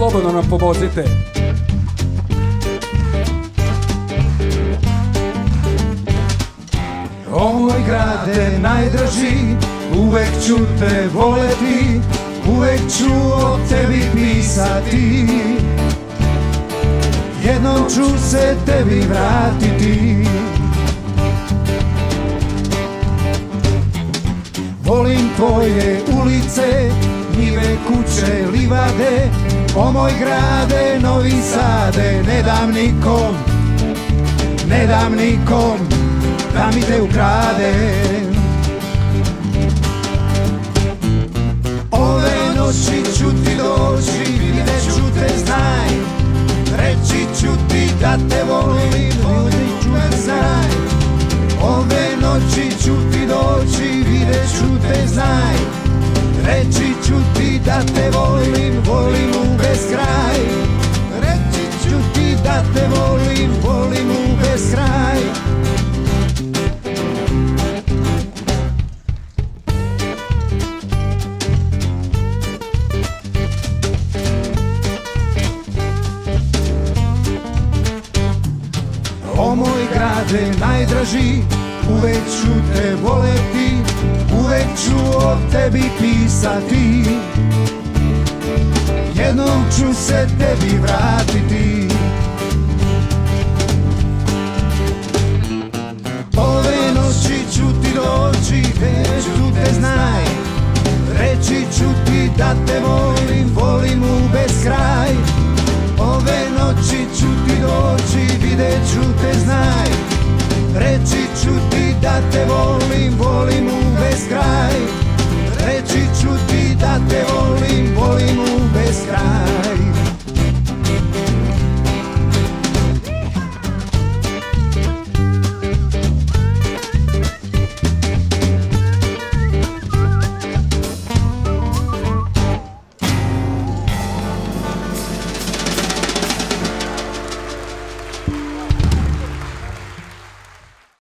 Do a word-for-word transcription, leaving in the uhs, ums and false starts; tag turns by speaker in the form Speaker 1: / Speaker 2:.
Speaker 1: slobodno nam pomozite.
Speaker 2: O moj grade najdraži, uvek ću te voleti, uvek ću o tebi pisati. Jednom ću se tebi vratiti. Volim tvoje ulice, njive, kuće, livade, o moj grade, Novi Sade, ne dam nikom, ne dam nikom da mi te ukrade. Ove noći ću ti doći, vidjet ću te, znaj, reći ću ti da te volim, vidjet ću te, znaj. Ove noći ću ti doći, vidjet ću te, znaj, reći ću ti da te volim, volim u beskraj. Reći ću ti da te volim, volim u beskraj. O moj grade najdraži, uvek ću te voleti, uvek ću o tebi pisati. Jednom ću se tebi vratiti. Ove noći ću ti doći, već ću te, znaj, reći ću ti da te volim, volim u beskraj. Ove noći ću ti doći, vidjet ću te, znaj, reći ću ti da te volim, volim u beskraj.